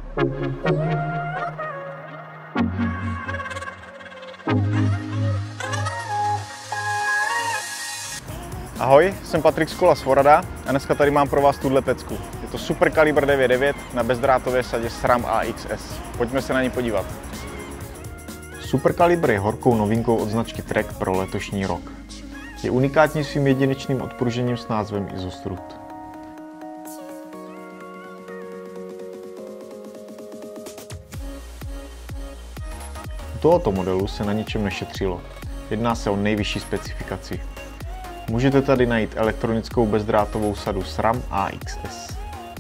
Ahoj, jsem Patrik z Kola Svorada a dneska tady mám pro vás tuhle pecku. Je to Super Caliber 9.9 na bezdrátové sadě SRAM AXS. Pojďme se na ní podívat. Super Caliber je horkou novinkou od značky Trek pro letošní rok. Je unikátní svým jedinečným odpružením s názvem Izostrut. U tohoto modelu se na ničem nešetřilo. Jedná se o nejvyšší specifikaci. Můžete tady najít elektronickou bezdrátovou sadu SRAM AXS.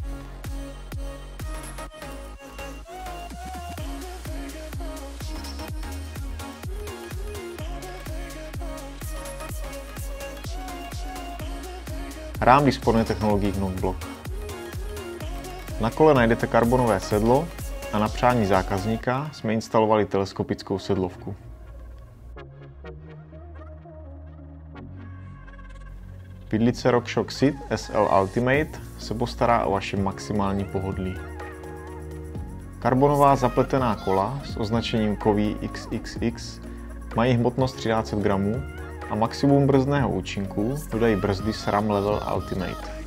Rám disponuje technologií Knockblock. Na kole najdete karbonové sedlo a na přání zákazníka jsme instalovali teleskopickou sedlovku. Vidlice RockShox SID SL Ultimate se postará o vaše maximální pohodlí. Karbonová zapletená kola s označením kový XXX mají hmotnost 1300 gramů a maximum brzdného účinku dodají brzdy SRAM Level Ultimate.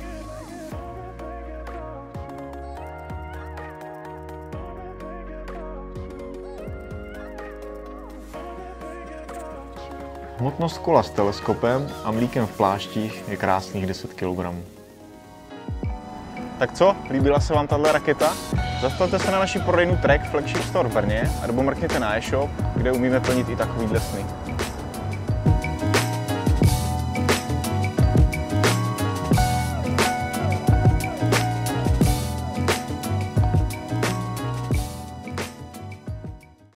Hmotnost kola s teleskopem a mlíkem v pláštích je krásných 10 kg. Tak co, líbila se vám tahle raketa? Zastavte se na naší prodejnu Trek Flagship Store v Brně, nebo mrkněte na e-shop, kde umíme plnit i takovýhle sny.